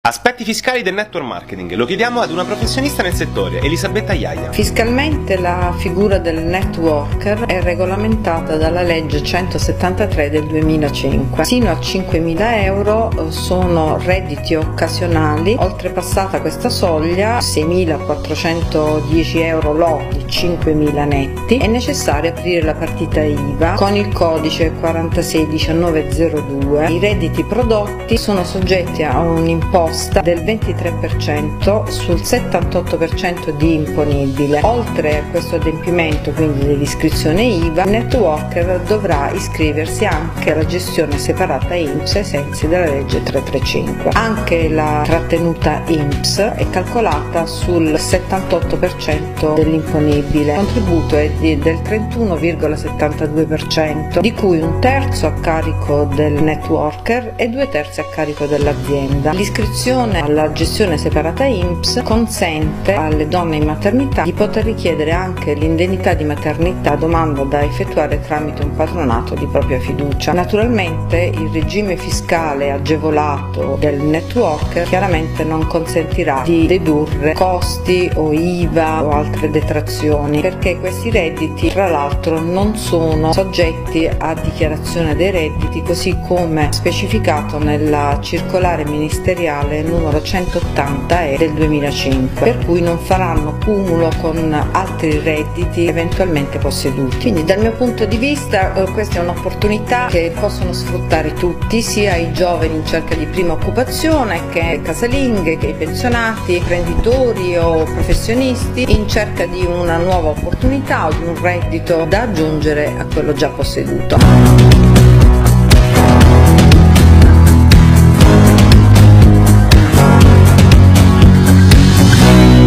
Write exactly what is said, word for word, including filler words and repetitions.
Aspetti fiscali del network marketing. Lo chiediamo ad una professionista nel settore, Elisabetta Iaia. Fiscalmente la figura del networker è regolamentata dalla legge centosettantatré del duemilacinque. Sino a cinquemila euro sono redditi occasionali. Oltrepassata questa soglia, seimilaquattrocentodieci euro lordi, cinquemila netti, è necessario aprire la partita I V A con il codice quarantasei diciannove zero due. I redditi prodotti sono soggetti a un'imposta del ventitré per cento sul settantotto per cento di imponibile. Oltre a questo adempimento, quindi dell'iscrizione I V A, il networker dovrà iscriversi anche alla gestione separata I N P S ai sensi della legge trecentotrentacinque. Anche la trattenuta I N P S è calcolata sul settantotto per cento dell'imponibile. Il contributo è di, del trentuno virgola settantadue per cento, di cui un terzo a carico del networker e due terzi a carico dell'azienda. L'iscrizione alla gestione separata I N P S consente alle donne in maternità di poter richiedere anche l'indennità di maternità, domanda da effettuare tramite un patronato di propria fiducia. Naturalmente il regime fiscale agevolato del networker chiaramente non consentirà di dedurre costi o I V A o altre detrazioni, perché questi redditi tra l'altro non sono soggetti a dichiarazione dei redditi, così come specificato nella circolare ministeriale numero centottanta E del duemilacinque, per cui non faranno cumulo con altri redditi eventualmente posseduti. Quindi dal mio punto di vista questa è un'opportunità che possono sfruttare tutti, sia i giovani in cerca di prima occupazione che casalinghe, che i pensionati, imprenditori o professionisti in cerca di una nuova opportunità o di un reddito da aggiungere a quello già posseduto.